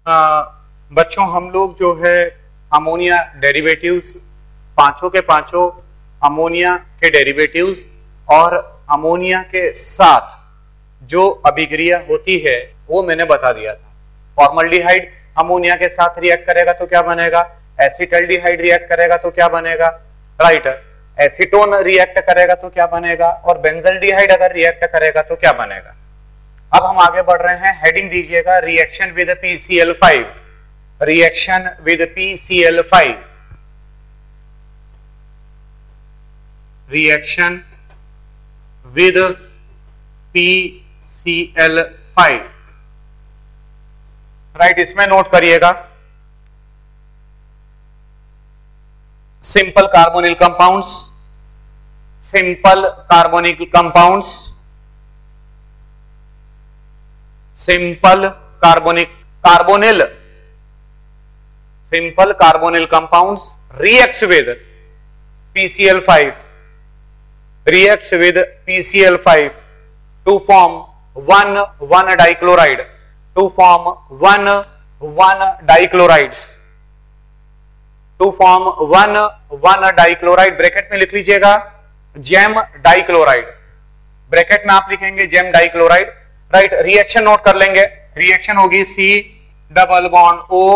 बच्चों हम लोग जो है अमोनिया डेरिवेटिव्स पांचों के पांचों अमोनिया के डेरिवेटिव्स और अमोनिया के साथ जो अभिक्रिया होती है वो मैंने बता दिया था। फॉर्मल्डिहाइड अमोनिया के साथ रिएक्ट करेगा तो क्या बनेगा, एसिटल्डिहाइड रिएक्ट करेगा तो क्या बनेगा, राइट, एसीटोन रिएक्ट करेगा तो क्या बनेगा, और बेंजल्डिहाइड अगर रिएक्ट करेगा तो क्या बनेगा। अब हम आगे बढ़ रहे हैं, हेडिंग दीजिएगा reaction with PCl5, reaction with PCl5, reaction with PCl5, right, इसमें नोट करिएगा simple carbonyl compounds, simple carbonyl compounds, simple carbonyl simple carbonyl compounds reacts with PCl5, reacts with PCl5 to form one dichloride, to form one dichlorides, to form one dichloride, bracket में लिख लीजिएगा gem dichloride, bracket में आप लिखेंगे gem dichloride, right. Reaction note कर लेंगे, reaction होगी C double bond O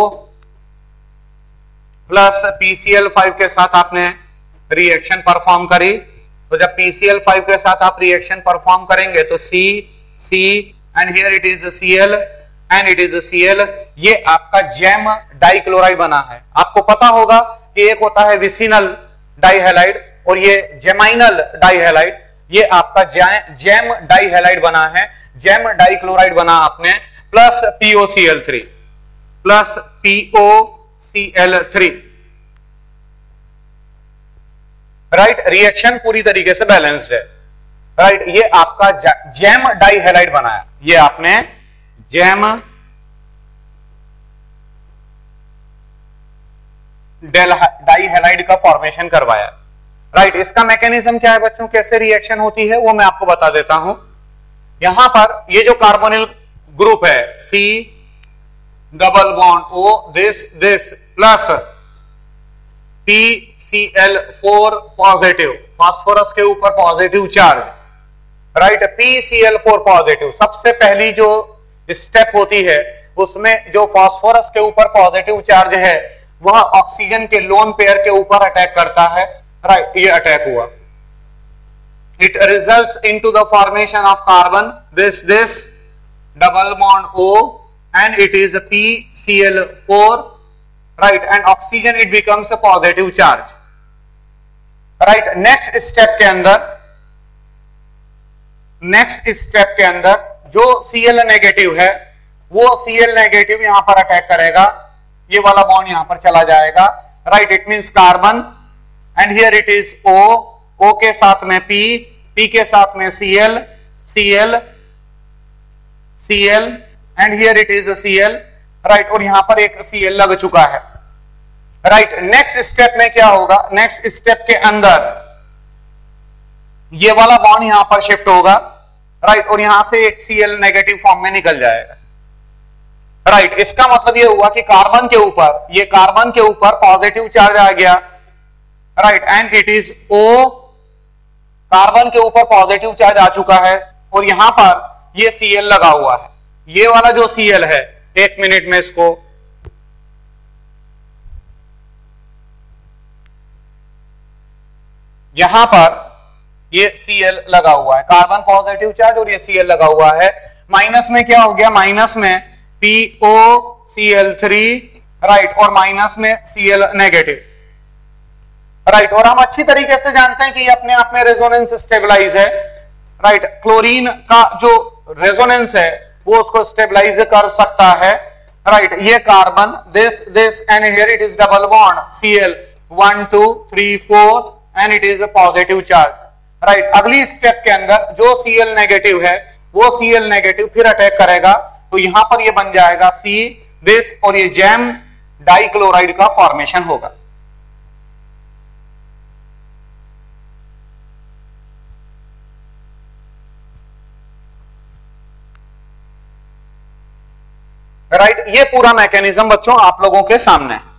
plus PCl5 के साथ आपने रिएक्शन परफॉर्म करी, तो जब PCl5 के साथ आप रिएक्शन परफॉर्म करेंगे तो C and here it is Cl and it is Cl, ये आपका जेम डाइक्लोराइड बना है। आपको पता होगा कि एक होता है विसिनल डाइहैलाइड और ये जेमाइनल डाइहैलाइड, ये आपका जेम डाइहैलाइड बना है, जेम डाइक्लोराइड बना आपने, plus POCl3, plus POCl3, right. Reaction पूरी तरीके से बैलेंस्ड है, राइट। ये आपका जेम डाइहैलाइड बनाया, ये आपने जेम डाइहैलाइड का फॉर्मेशन करवाया, राइट। इसका मैकेनिज्म क्या है बच्चों, कैसे रिएक्शन होती है वो मैं आपको बता देता हूं। यहां पर ये जो कार्बोनिल ग्रुप है C double bond O this plus PCl4 positive, phosphorus के ऊपर positive charge, right, PCl4 positive. सबसे पहली जो स्टेप होती है उसमें जो फास्फोरस के ऊपर पॉजिटिव चार्ज है वह ऑक्सीजन के लोन पेयर के ऊपर अटैक करता है, राइट, ये अटैक हुआ। It results into the formation of carbon, this double bond O, and it is a PCl4, right, and oxygen it becomes a positive charge, right। Next step के अंदर जो Cl negative है वो Cl negative यहां पर attack करेगा, ये वाला बॉन्ड यहां पर चला जाएगा, right, it means carbon and here it is O के साथ में P के साथ में Cl and here it is Cl, right, और यहां पर एक Cl लग चुका है, राइट। नेक्स्ट स्टेप में क्या होगा, नेक्स्ट स्टेप के अंदर ये वाला बॉन्ड यहां पर शिफ्ट होगा, राइट, और यहां से एक Cl नेगेटिव फॉर्म में निकल जाएगा, राइट। इसका मतलब ये हुआ कि कार्बन के ऊपर पॉजिटिव चार्ज आ गया, right, and it is O, carbon के ऊपर पॉजिटिव चार्ज आ चुका है और यहां पर ये Cl लगा हुआ है, ये वाला जो Cl है, एक मिनट में इसको यहां पर ये Cl लगा हुआ है, कार्बन पॉजिटिव चार्ज और ये Cl लगा हुआ है। माइनस में क्या हो गया, माइनस में POCl3, राइट, और माइनस में Cl नेगेटिव, राइट। और हम अच्छी तरीके से जानते हैं कि ये अपने आप में रेजोनेंस स्टेबलाइज है, राइट। क्लोरीन का जो रेजोनेंस है वो उसको स्टेबलाइज कर सकता है, राइट। ये carbon this and here it is double bond Cl 1 2 3 4 and it is a positive charge, right. अगली स्टेप के अंदर जो Cl नेगेटिव है वो Cl नेगेटिव फिर अटैक करेगा, तो यहां पर ये बन जाएगा C दिस और ये जेम डाइक्लोराइड का फॉर्मेशन होगा, राइट, ये पूरा मैकेनिज्म बच्चों आप लोगों के सामने है।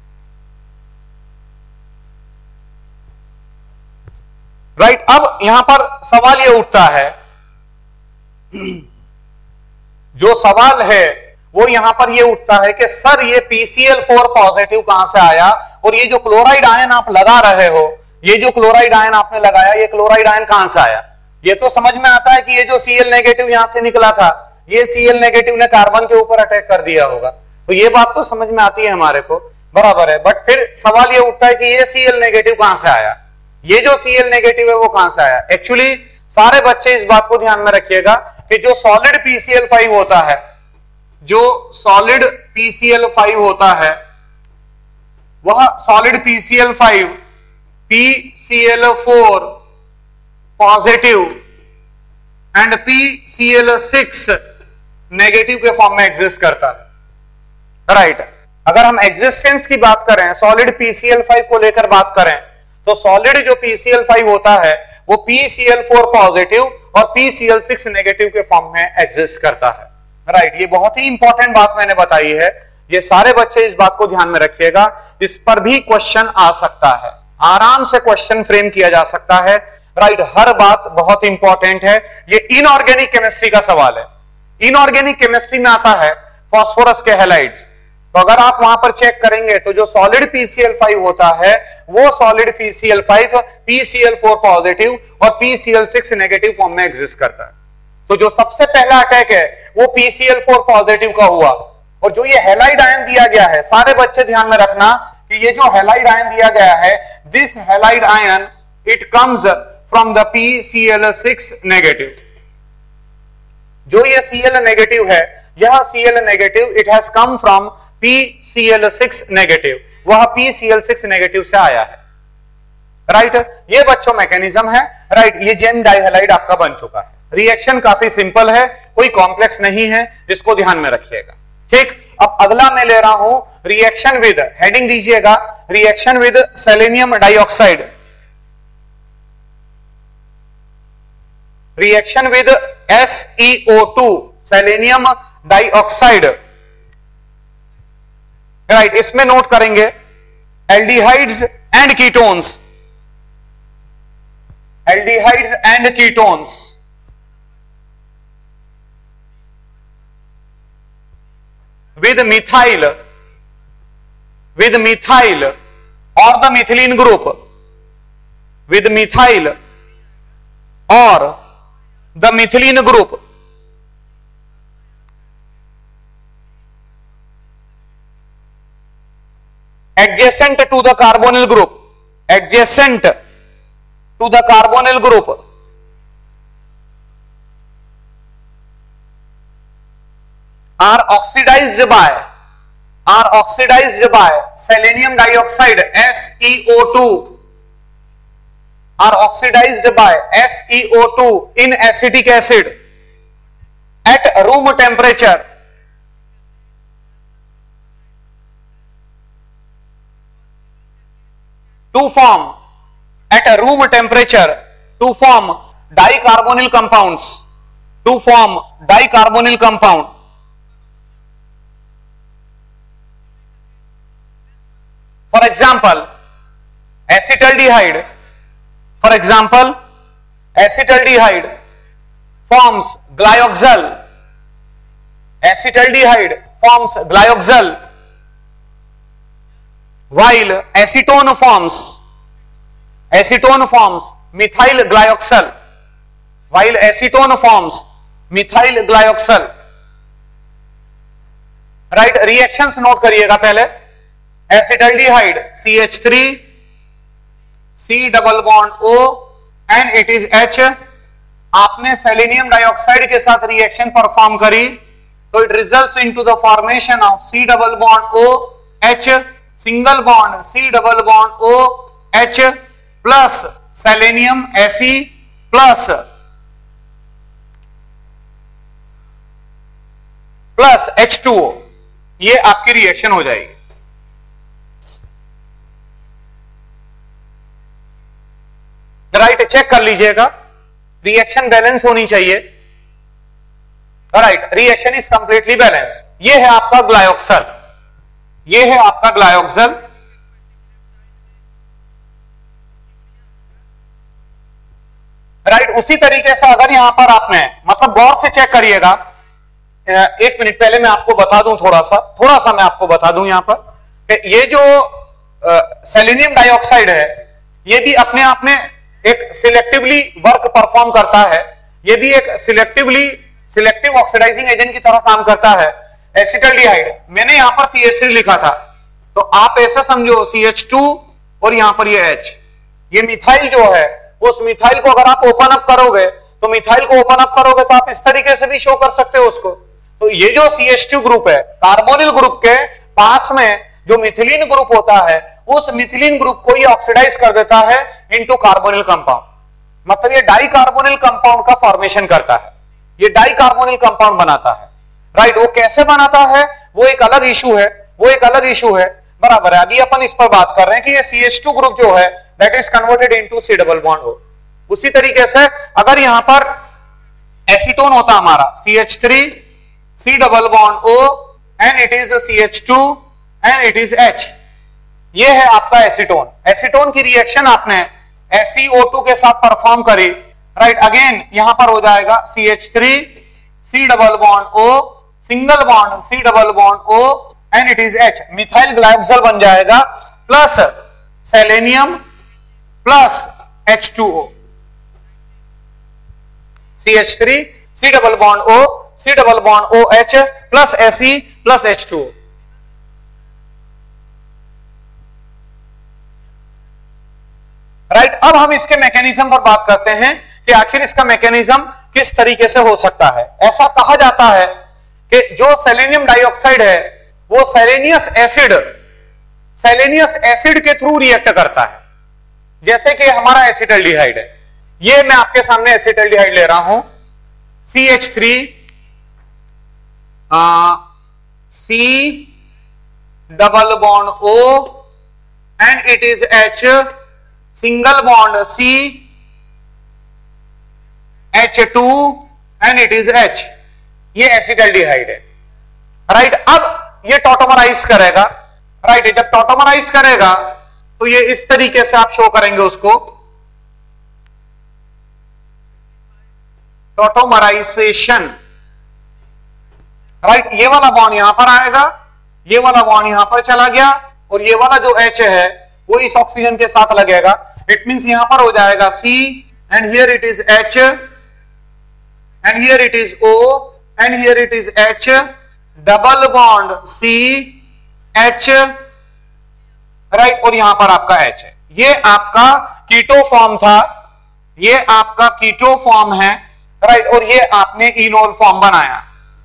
राइट, अब यहां पर सवाल ये उठता है, जो सवाल है वो यहां पर ये उठता है कि सर ये PCl4 पॉजिटिव कहां से आया, और ये जो क्लोराइड आयन आप लगा रहे हो, ये जो क्लोराइड आयन आपने लगाया, ये क्लोराइड आयन कहां से आया? ये तो समझ में आता है कि ये जो Cl नेगेटिव यहां से निकला था, ये Cl नेगेटिव ने कार्बन के ऊपर अटैक कर दिया होगा, तो ये बात तो समझ में आती है हमारे को, बराबर है। बट फिर सवाल ये उठता है कि ये Cl नेगेटिव कहां से आया, ये जो Cl नेगेटिव है वो कहां से आया? एक्चुअली सारे बच्चे इस बात को ध्यान में रखिएगा कि जो सॉलिड PCl5 होता है, जो सॉलिड PCl5 होता है, वह solid PCl5 PCl4 positive and PCl6 negative के फॉर्म में एग्जिस्ट करता है। राइट, अगर हम एग्जिस्टेंस की बात करें, सॉलिड PCl5 को लेकर बात करें, तो सॉलिड जो PCl5 होता है वो PCl4 पॉजिटिव और PCl6 नेगेटिव के फॉर्म में एग्जिस्ट करता है। राइट, ये बहुत ही इंपॉर्टेंट बात मैंने बताई है, ये सारे बच्चे इस बात को ध्यान में रखिएगा, इस पर भी क्वेश्चन आ सकता है, आराम से क्वेश्चन फ्रेम किया जा सकता है। राइट, हर बात बहुत इंपॉर्टेंट है। ये इनऑर्गेनिक केमिस्ट्री का सवाल है, इनऑर्गेनिक केमिस्ट्री में आता है फास्फोरस के हैलाइड्स, तो अगर आप वहां पर चेक करेंगे तो जो सॉलिड PCl5 होता है वो सॉलिड PCl5 PCl4 पॉजिटिव और PCl6 नेगेटिव फॉर्म में एग्जिस्ट करता है। तो जो सबसे पहला अटैक है वो PCl4 पॉजिटिव का हुआ, और जो ये हैलाइड आयन दिया गया है, सारे बच्चे ध्यान में रखना कि ये जो हैलाइड आयन दिया गया है, this halide ion it comes from the PCl6 negative. जो ये Cl नेगेटिव है, यह Cl negative it has come from PCl6 negative, वह PCl6 नेगेटिव से आया है। राइट, ये बच्चों मैकेनिज्म है। राइट, ये जेम डाइहैलाइड आपका बन चुका है। रिएक्शन काफी सिंपल है, कोई कॉम्प्लेक्स नहीं है, इसको ध्यान में रखिएगा। ठीक, अब अगला मैं ले रहा हूं रिएक्शन विद, हेडिंग दीजिएगा, reaction with selenium dioxide, reaction with SeO2 selenium dioxide. Right, इसमें नोट करेंगे aldehydes and ketones, aldehydes and ketones, with methyl or the methylene group, with methyl or the methylene group, adjacent to the carbonyl group, adjacent to the carbonyl group, are oxidized by selenium dioxide SeO2, are oxidized by SeO2 in acetic acid at room temperature to form, at a room temperature to form dicarbonyl compounds, to form dicarbonyl compound. For example, acetaldehyde, for example, acetaldehyde forms glyoxal, acetaldehyde forms glyoxal, while acetone forms methyl glyoxal, while acetone forms methyl glyoxal. Right, reactions note करिएगा पहले, acetaldehyde CH3 C double bond O and it is H। आपने selenium dioxide के साथ reaction perform करी तो it results into the formation of C double bond O H single bond C double bond O H plus selenium Fe plus H2O, ये आपकी reaction हो जाएगी। Right, check कर लीजिएगा, रिएक्शन बैलेंस होनी चाहिए। Right, reaction is completely balance. ये है आपका ग्लायोक्सल, ये है आपका ग्लायोक्सल। राइट, उसी तरीके से अगर यहां पर आपने मतलब गौर से चेक करिएगा, एक मिनट पहले मैं आपको बता दूं, थोड़ा सा मैं आपको बता दूं यहां पर कि ये जो सेलेनियम डाइऑक्साइड है ये भी अपने आप में एक सिलेक्टिवली वर्क परफॉर्म करता है, ये भी एक सिलेक्टिव ऑक्सीडाइजिंग एजेंट की तरह काम करता है। एसिटाल्डिहाइड, मैंने यहां पर CH3 लिखा था, तो आप ऐसा समझो CH2 और यहां पर ये H, ये मिथाइल जो है, उस मिथाइल को अगर आप ओपन अप करोगे तो मिथाइल को ओपन अप करोगे तो आप इस तरीके से भी शो कर सकते हो उसको। तो ये जो CH2 ग्रुप है, कार्बोनिल ग्रुप के पास में जो मिथिलीन ग्रुप होता है, उस मिथिलीन ग्रुप को ये ऑक्सीडाइज कर देता है इनटू कार्बोनिल कंपाउंड, मतलब ये डाई कार्बोनिल कंपाउंड का फॉर्मेशन करता है, ये डाई कार्बोनिल कंपाउंड बनाता है। राइट, वो कैसे बनाता है वो एक अलग इशू है, बराबर है। अभी अपन इस पर बात कर रहे हैं कि ये CH2 ग्रुप जो है that is converted into C double bond O। उसी तरीके से अगर यहां पर एसीटोन होता हमारा CH3 C double bond O and it is CH2 and it is H, ये है आपका एसीटोन। एसीटोन की रिएक्शन आपने SeO2 के साथ परफॉर्म करी, राइट, अगेन यहां पर हो जाएगा CH3 C double bond O single bond C double bond O and it is H, methyl glycol बन जाएगा plus selenium plus H2O, CH3 C double bond O C double bond OH plus Se plus H2O। Right, अब हम इसके mechanism पर बात करते हैं कि आखिर इसका मैकेनिज्म किस तरीके से हो सकता है। ऐसा कहा जाता है कि जो सेलेनियम डाइऑक्साइड है वो सेलेनियस एसिड के थ्रू रिएक्ट करता है, जैसे कि हमारा एसिटाल्डिहाइड है। ये मैं आपके सामने एसिटाल्डिहाइड ले रहा हूं, CH3 C double bond O and it is H single bond C H2 and it is H, ये एसिटाल्डिहाइड है। राइट, अब ये टॉटोमराइज करेगा, राइट, जब टॉटोमराइज करेगा तो ये इस तरीके से आप शो करेंगे उसको, टॉटोमराइजेशन। राइट, ये वाला बॉन्ड यहां पर आएगा, ये वाला बॉन्ड यहां पर चला गया और ये वाला जो H है वो इस ऑक्सीजन के साथ लगेगा। इट मींस यहां पर हो जाएगा C and here it is H and here it is O and here it is H double bond C H, right, और यहां पर आपका H है। ये आपका कीटो फॉर्म था, ये आपका कीटो फॉर्म है, राइट, और ये आपने इनोल फॉर्म बनाया।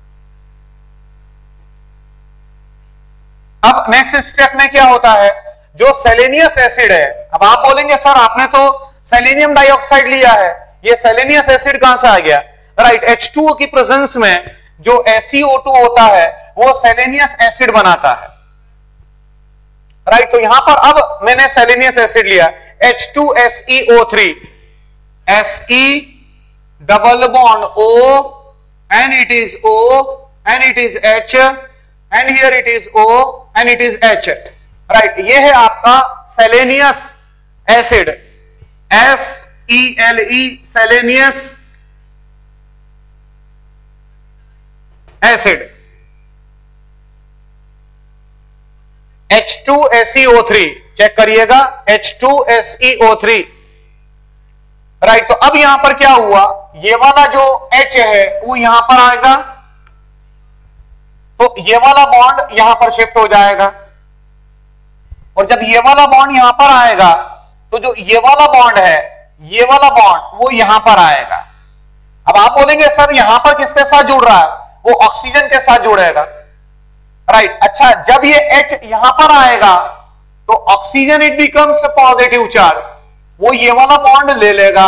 अब नेक्स्ट स्टेप में क्या होता है, जो सेलेनियस एसिड है, अब आप बोलेंगे सर आपने तो सेलेनियम डाइऑक्साइड लिया है, ये सेलेनियस एसिड कहां से आ गया? राइट, H2O की प्रेजेंस में जो SeO2 होता है वो सेलेनियस एसिड बनाता है। राइट, तो यहां पर अब मैंने सेलेनियस एसिड लिया H2SeO3, Se double bond O and it is O and it is H and here it is O and it is H। Right, ये है आपका selenious acid, SeLe, selenious acid. H2SeO3 check करिएगा, H2SeO3। Right, तो अब यहां पर क्या हुआ, ये वाला जो H है वो यहां पर आएगा, तो ये वाला बॉन्ड यहां पर शिफ्ट हो जाएगा, और जब ये वाला बॉन्ड यहां पर आएगा तो जो ये वाला बॉन्ड है, ये वाला बॉन्ड वो यहां पर आएगा। अब आप बोलेंगे सर यहां पर किसके साथ जुड़ रहा है? वो ऑक्सीजन के साथ जुड़ेगा। राइट, अच्छा, जब ये H यहां पर आएगा तो oxygen it becomes positive charge, वो ये वाला बॉन्ड ले लेगा।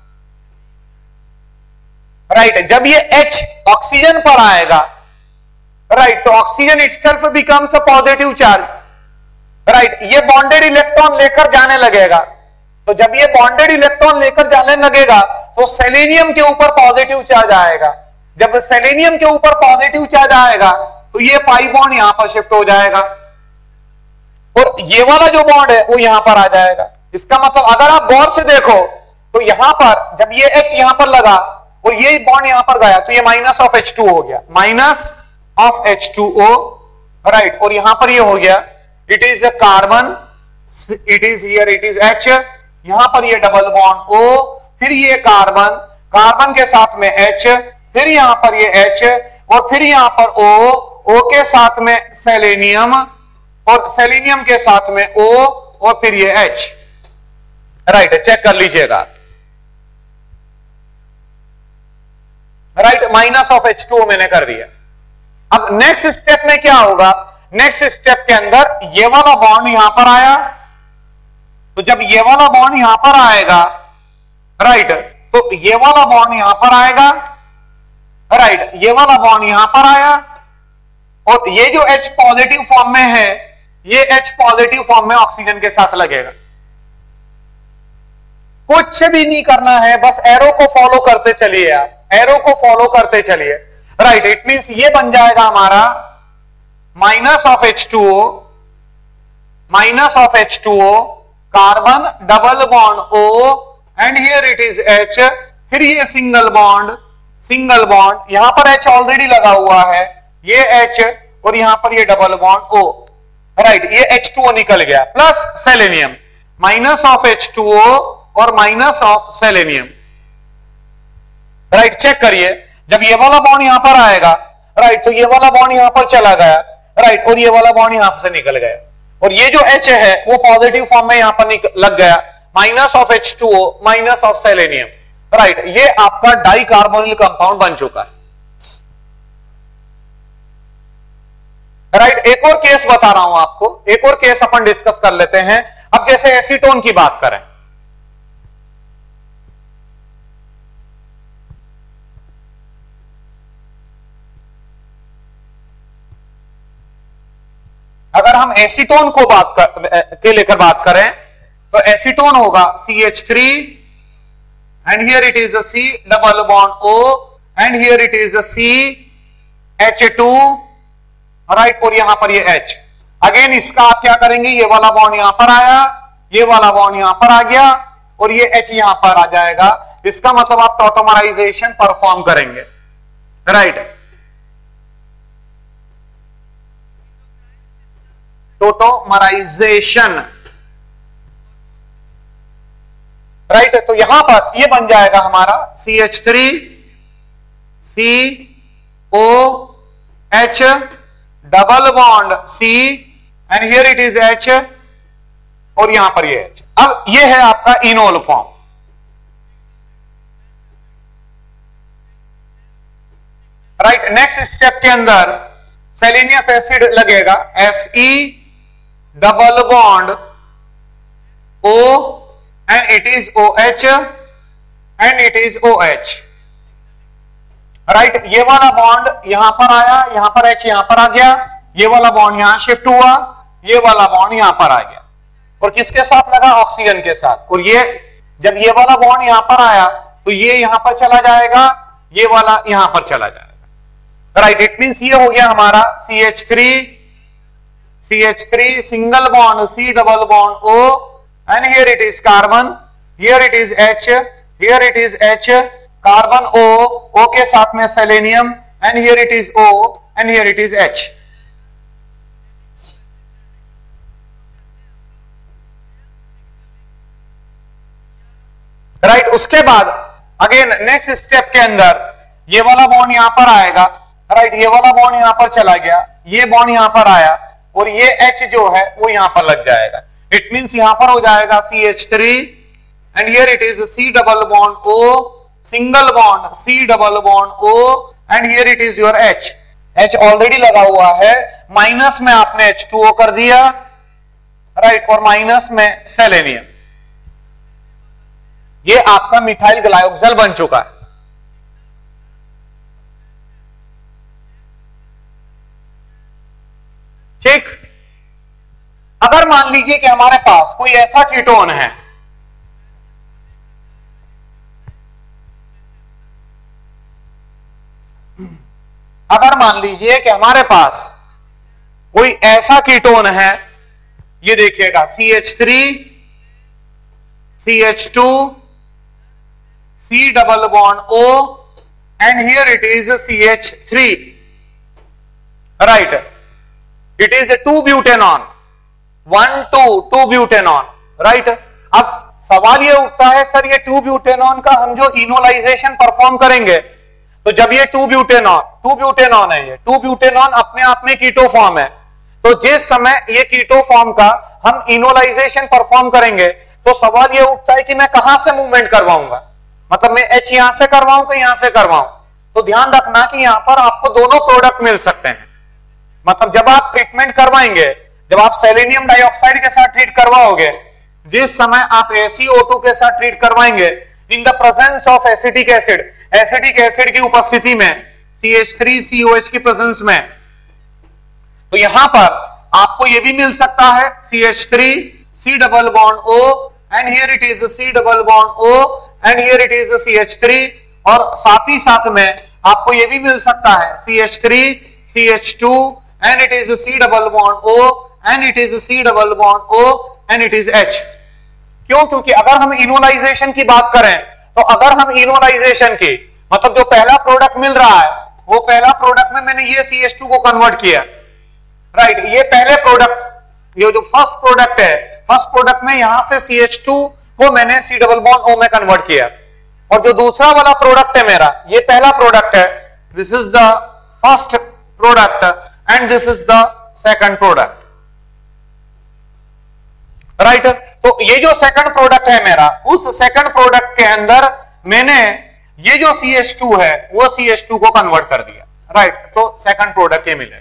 राइट, जब ये H ऑक्सीजन पर आएगा, राइट, तो oxygen itself becomes a positive charge. Right, ये बॉन्डेड इलेक्ट्रॉन लेकर जाने लगेगा, तो जब ये बॉन्डेड इलेक्ट्रॉन लेकर जाने लगेगा तो सेलेनियम के ऊपर पॉजिटिव चार्ज आएगा, जब सेलेनियम के ऊपर पॉजिटिव चार्ज आएगा तो ये पाई बॉन्ड यहां पर शिफ्ट हो जाएगा और ये वाला जो बॉन्ड है वो यहां पर आ जाएगा। इसका मतलब अगर आप गौर से देखो तो यहां पर जब ये H यहां पर लगा और ये बॉन्ड यहां पर गया तो ये माइनस ऑफ H2 हो गया, माइनस ऑफ H2O, राइट। और यहां पर ये हो गया, it is a carbon, it is here, it is H, यहां पर ये डबल बॉन्ड O, फिर ये कार्बन, कार्बन के साथ में H, फिर यहां पर ये H और फिर यहां पर O, O के साथ में सेलेनियम और सेलेनियम के साथ में O और फिर ये H, राइट। चेक कर लीजिएगा, राइट, माइनस ऑफ H2O मैंने कर दिया। अब नेक्स्ट स्टेप में क्या होगा, नेक्स्ट स्टेप के अंदर ये वाला बॉन्ड यहां पर आया, तो जब ये वाला बॉन्ड यहां पर आएगा, राइट, तो ये वाला बॉन्ड यहां पर आएगा, राइट, ये वाला बॉन्ड यहां पर आया और ये जो H पॉजिटिव फॉर्म में है, ये H पॉजिटिव फॉर्म में ऑक्सीजन के साथ लगेगा। कुछ भी नहीं करना है, बस एरो को फॉलो करते चलिए, आप एरो को फॉलो करते चलिए, राइट। इट मींस ये बन जाएगा हमारा minus of H2O, minus of H2O, carbon double bond O and here it is H, फिर ये सिंगल बॉन्ड, सिंगल बॉन्ड, यहां पर H ऑलरेडी लगा हुआ है, ये H और यहां पर ये डबल बॉन्ड O, राइट। ये H2O निकल गया plus selenium, minus of H2O और minus of selenium, right. Check करिए, जब ये वाला बॉन्ड यहां पर आएगा, राइट, तो ये वाला बॉन्ड यहां पर चला गया, राइट, और ये वाला बॉन्ड यहां से निकल गया और ये जो H है वो पॉजिटिव फॉर्म में यहां पर लग गया, minus of H2O, minus of selenium, right. ये आपका डाई कार्बोनिल कंपाउंड बन चुका है, राइट। एक और केस बता रहा हूं आपको, एक और केस अपन डिस्कस कर लेते हैं। अब जैसे एसीटोन की बात करें, अगर हम एसीटोन को के लेकर बात करें तो एसीटोन होगा CH3 and here it is a C double bond O and here it is a CH2, right, और यहां पर ये H। अगेन इसका आप क्या करेंगे, ये वाला बॉन्ड यहां पर आया, ये वाला बॉन्ड यहां पर आ गया और ये H यहां पर आ जाएगा। इसका मतलब आप टॉटोमराइजेशन परफॉर्म करेंगे, राइट। Tautomerisation, right. तो यहां पर ये बन जाएगा हमारा CH3 COH double bond C and here it is H और यहां पर ये H। अब ये है आपका enol form, right. Next step के अंदर सेलेनियस एसिड लगेगा, Se double bond O and it is OH and it is OH, right. ये वाला बॉन्ड यहां पर आया, यहां पर H यहां पर आ गया, ये वाला बॉन्ड यहां शिफ्ट हुआ, ये वाला बॉन्ड यहां पर आ गया और किसके साथ लगा, ऑक्सीजन के साथ। और ये जब ये वाला बॉन्ड यहां पर आया तो ये यहां पर चला जाएगा, ये वाला यहां पर चला जाएगा, राइट। इट मींस ये हो गया हमारा CH3 single bond C double bond O and here it is carbon, here it is H, here it is H, carbon O के साथ में selenium and here it is O and here it is H, right. उसके बाद again next step के अंदर ये वाला bond यहां पर आएगा, राइट, ये वाला बॉन्ड यहां पर चला गया, ये बॉन्ड यहां पर आया और ये H जो है वो यहां पर लग जाएगा। इट मींस यहां पर हो जाएगा CH3 and here it is C double bond O, single bond C double bond O and here it is your H। H already लगा हुआ है, माइनस में आपने H2O कर दिया, राइट, और माइनस में सेलेनियम, ये आपका मिथाइल ग्लाइकोक्सिल बन चुका है। ठीक। अगर मान लीजिए कि हमारे पास कोई ऐसा कीटोन है अगर मान लीजिए कि हमारे पास कोई ऐसा कीटोन है, ये देखिएगा CH3 CH2 C double bond O and here it is CH3, right? It is a 2-butanone 1,2,2-butanone, right? अब सवाल ये उठता है सर ये 2-butanone का हम जो इनोलाइजेशन परफॉर्म करेंगे, तो जब ये 2-butanone है, ये 2-butanone अपने आप में कीटो फॉर्म है, तो जिस समय ये कीटो फॉर्म का हम इनोलाइजेशन परफॉर्म करेंगे तो सवाल ये उठता है कि मैं कहां से मूवमेंट करवाऊंगा, मतलब मैं H यहां से करवाऊं कि यहां से करवाऊं। तो ध्यान रखना कि यहां पर आपको दोनों प्रोडक्ट मिल सकते हैं, मतलब जब आप ट्रीटमेंट करवाएंगे, जब आप सेलेनियम डाइऑक्साइड के साथ ट्रीट करवाओगे, जिस समय आप ACO2 के साथ ट्रीट करवाएंगे in the presence of acetic acid की उपस्थिति में, CH3COH की प्रेजेंस में, तो यहां पर आपको यह भी मिल सकता है CH3 C double bond O and here it is C double bond O and here it is CH3, और साथ ही साथ में आपको यह भी मिल सकता है CH3 CH2 and it is C double bond O and it is C double bond O and it is H। क्यों? क्योंकि अगर हम इनोलाइजेशन की बात करें तो अगर हम इनोलाइजेशन की मतलब जो पहला प्रोडक्ट मिल रहा है वो पहला प्रोडक्ट में मैंने ये CH2 को कन्वर्ट किया, राइट? ये पहले प्रोडक्ट, ये जो फर्स्ट प्रोडक्ट है, फर्स्ट प्रोडक्ट में यहां से CH2 को मैंने C डबल बॉन्ड O में कन्वर्ट किया, और जो दूसरा वाला प्रोडक्ट है मेरा, ये पहला प्रोडक्ट है, this is the first product and this is the second product, right? तो ये जो सेकंड प्रोडक्ट है मेरा, उस सेकंड प्रोडक्ट के अंदर मैंने ये जो CH2 है वो CH2 को कन्वर्ट कर दिया, राइट? तो सेकंड प्रोडक्ट ये मिलेगा,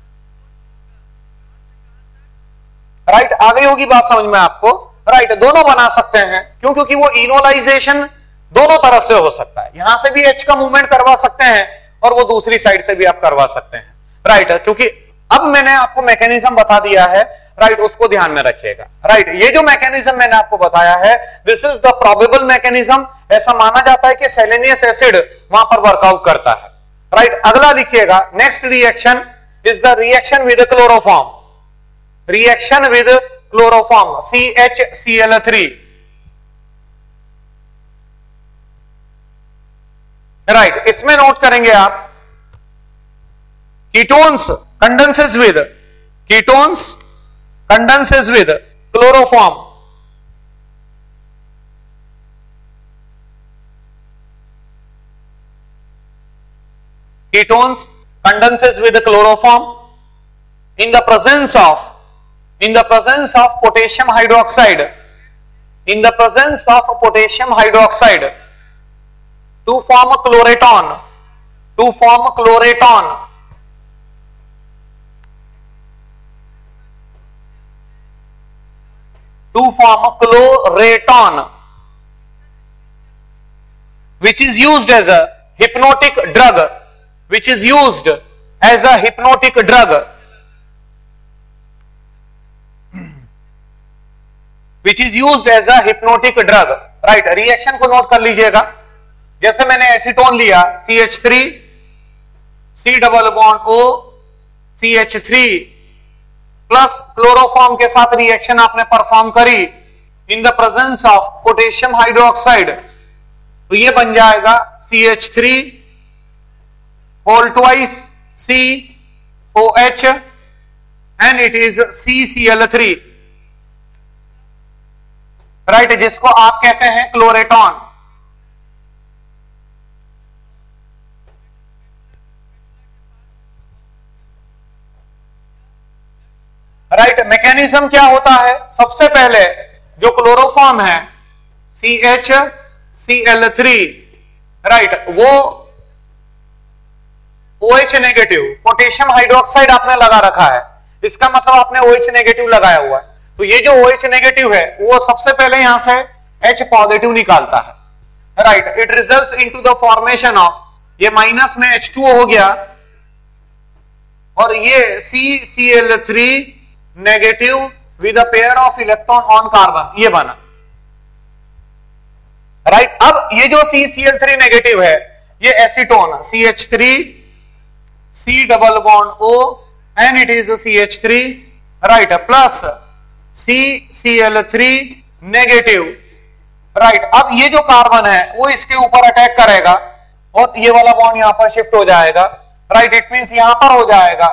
राइट? आ गई होगी बात समझ में आपको, राइट? दोनों बना सकते हैं, क्यों? क्योंकि वो इनोलाइजेशन दोनों तरफ से हो सकता है, यहां से भी H का मूवमेंट करवा सकते हैं और वो दूसरी साइड से भी आप करवा सकते हैं, राइट? क्योंकि अब मैंने आपको मैकेनिज्म बता दिया है, राइट? उसको ध्यान में रखिएगा, राइट? ये जो मैकेनिज्म मैंने आपको बताया है, this is the probable mechanism. ऐसा माना जाता है कि सेलेनियस एसिड वहां पर वर्कआउट करता है, राइट? अगला लिखिएगा, next reaction is the reaction with chloroform, reaction with chloroform CHCl3, right? इसमें नोट करेंगे आप ketones condenses with, ketones condenses with chloroform, ketones condenses with chloroform in the presence of potassium hydroxide, in the presence of potassium hydroxide to form chloraton, to form chloraton, to form chloraton, which is used as a hypnotic drug, which is used as a hypnotic drug, which is used as a hypnotic drug, right? Reaction को note कर लीजिएगा, जैसे मैंने acetone लिया CH3 C double bond O CH3 plus chloroform के साथ reaction आपने perform करी in the presence of potassium hydroxide, तो ये बन जाएगा CH3 whole twice COH and it is CCl3, right? जिसको आप कहते हैं क्लोरेटॉन, राइट? मैकेनिज्म क्या होता है? सबसे पहले जो क्लोरोफॉर्म है CHCl3, राइट? वो OH नेगेटिव पोटेशियम हाइड्रोक्साइड आपने लगा रखा है, इसका मतलब आपने OH नेगेटिव लगाया हुआ है, तो ये जो OH नेगेटिव है वो सबसे पहले यहां से H पॉजिटिव निकालता है, right? It results into the formation of, ये माइनस में H2O हो गया और ये CCl3 negative with a pair of electron on carbon, ये बना, राइट? अब ये जो CCl3 नेगेटिव है ये acetone CH3 C double bond O and it is a CH3, right, plus CCl3 negative, right. अब ये जो कार्बन है वो इसके ऊपर अटैक करेगा और ये वाला बॉन्ड यहां पर शिफ्ट हो जाएगा, राइट। इट मींस यहां पर हो जाएगा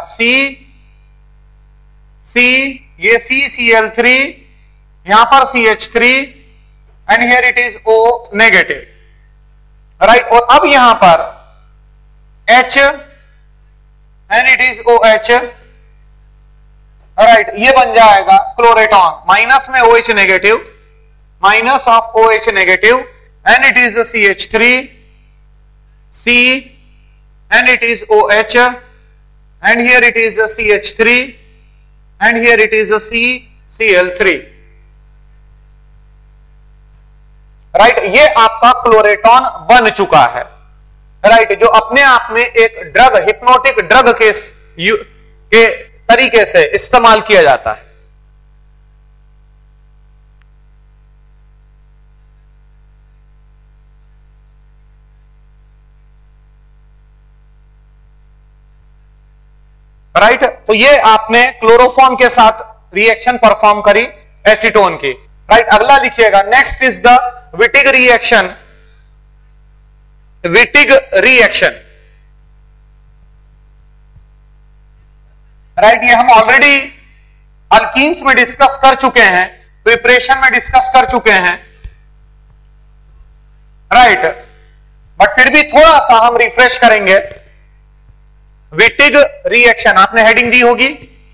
ये CCl3, यहां पर CH3 and here it is O negative, right. और अब यहां पर H and it is OH, right. ये बन जाएगा क्लोरेटॉन, माइनस में OH negative, minus of OH negative and it is CH3 C and it is OH and here it is a CH3 and here it is a CCl3, right. ये आपका क्लोरेटॉन बन चुका है, right, जो अपने आप में एक ड्रग, हिप्नोटिक ड्रग के तरीके से इस्तेमाल किया जाता है। राइट, तो ये आपने क्लोरोफॉर्म के साथ रिएक्शन परफॉर्म करी एसीटोन की, राइट। अगला लिखिएगा, next is the Wittig reaction. Wittig reaction, right, ये हम ऑलरेडी अल्कीन्स में डिस्कस कर चुके हैं, प्रिपरेशन में डिस्कस कर चुके हैं, राइट, बट फिर भी थोड़ा सा हम रिफ्रेश करेंगे। विटिग रिएक्शन आपने हेडिंग दी होगी,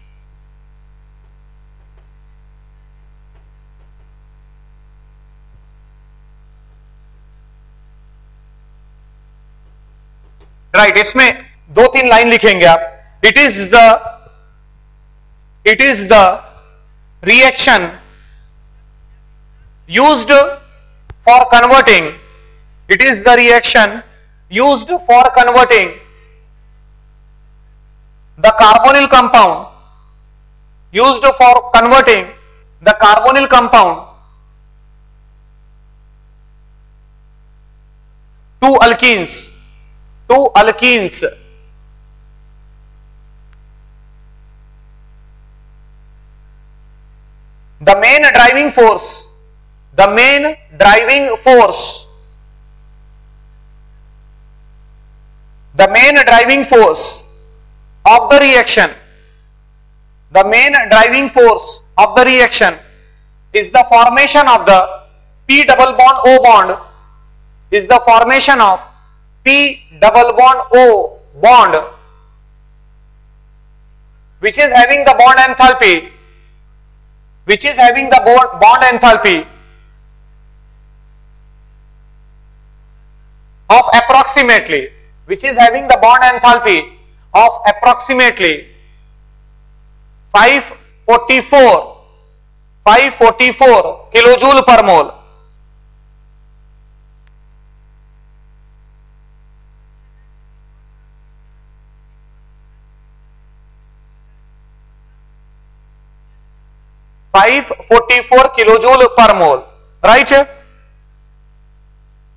राइट। इसमें 2-3 लाइन लिखेंगे आप। It is the reaction used for converting, it is the reaction used for converting the carbonyl compound, used for converting the carbonyl compound to alkenes, the main driving force of the reaction, the main driving force of the reaction is the formation of the P double bond O bond, is the formation of P double bond O bond, which is having the bond enthalpy, of approximately, of approximately 544 kilojoule per mole. Kilojoule per mole, right.